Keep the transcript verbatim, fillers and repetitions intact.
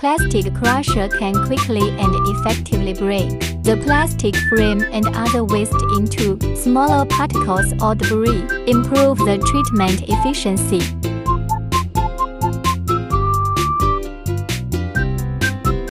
plastic crusher can quickly and effectively break the plastic frame and other waste into smaller particles or debris, improve the treatment efficiency.